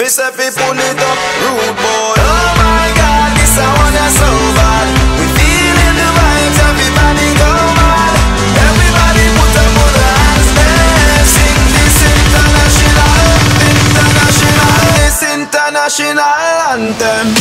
say fi pull it up, rude boy. Oh my God, this a one that's so bad. We feeling the vibes, everybody go mad. Everybody put up the hands there. Sing this international anthem.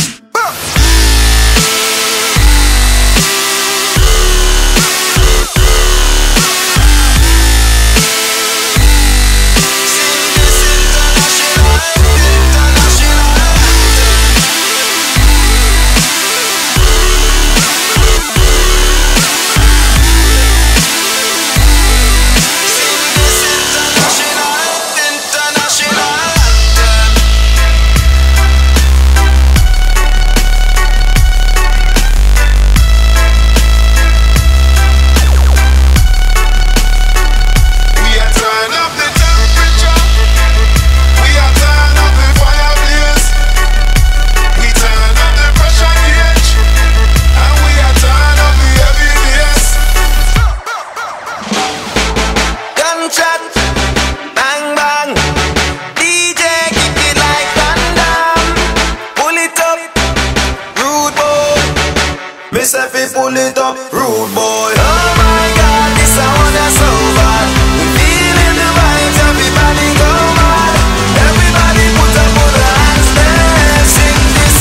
Me say fi pull it up, rude boy. Oh my God, this a one that's so bad. We feeling the vibes, everybody go mad. Everybody put up the hands there. Sing this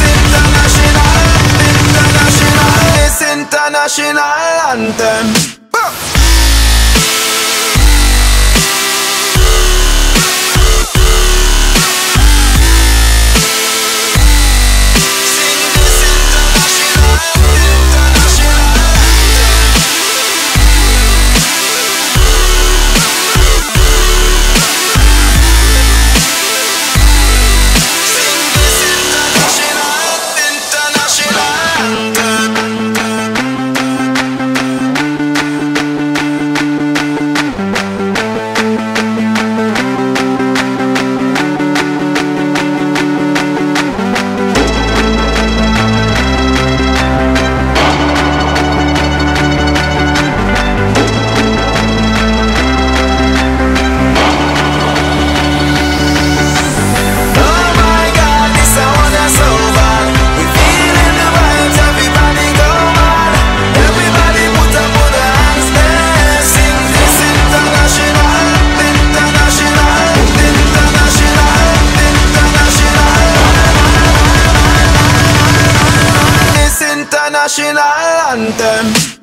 international anthem. International anthem.